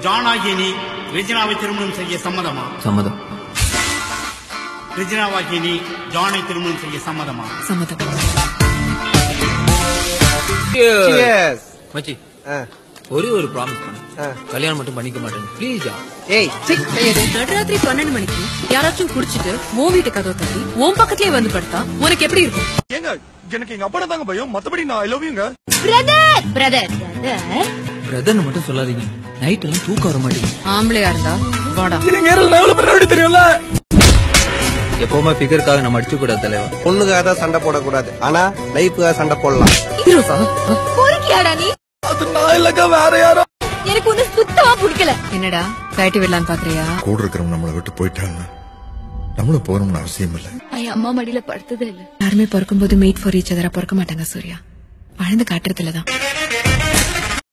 ஜானாகிய நீ ரெஜினாவை திருமணம் செய்ய சம்மதமா? சம்மதம். ரெஜினாவாகிய நீ ஜானை திருமணம் செய்ய சம்மதமா? சம்மதம். மச்சி ஒரே ஒரு ப்ராமிஸ் பண்ணு, கல்யாணம் மட்டும் பண்ணிக்க மாட்டேன் ப்ளீஸ். நடுராத்திரி 12 மணிக்கு யாராச்சும் குடிச்சிட்டு உன் வீட்டு கதவை தட்டி உன் பக்கத்துலயே வந்து படுத்தா உனக்கு எப்படி இருக்கும்? ஏங்க எனக்கு எங்க அப்பா தாங்க பயம், மத்தபடி நான் ஐ லவ் யூங்க. பிரதர் பிரதர் பிரதர்னு மட்டும் சொல்லாதீங்க, நைட் எல்லாம் தூக்கம் வர மாட்டேங்குது. ஆம்பளையா இருந்தா வாடா. தெரியும்ல, எப்பவுமே பிகருக்காக நம்ம அடிச்சு கூடாது தலைவா. பொண்ணுக்காக தான் சண்டை போடக்கூடாது, ஆனா லைஃபுக்காக சண்டை போடலாம். போறிக்கியாடா நீ? அது நான் இல்லங்க, வேற யாரோ. எனக்கு ஒண்ணு சுத்தமா பிடிக்கல. என்னடா கழட்டி விடலான்னு பாக்குறியா? கூட இருக்கிறவங்க நம்மளை விட்டு போயிட்டாங்க, நம்மளும் போகணும்னு அவசியம் இல்லை. அம்மா மடியில படுத்ததே இல்ல. யாருமே பிறக்கும்போது மேட் ஃபார் ஈச் அதரா பிறக்க மாட்டாங்க சூர்யா, வாழ்ந்து காட்டுறதுலதான்.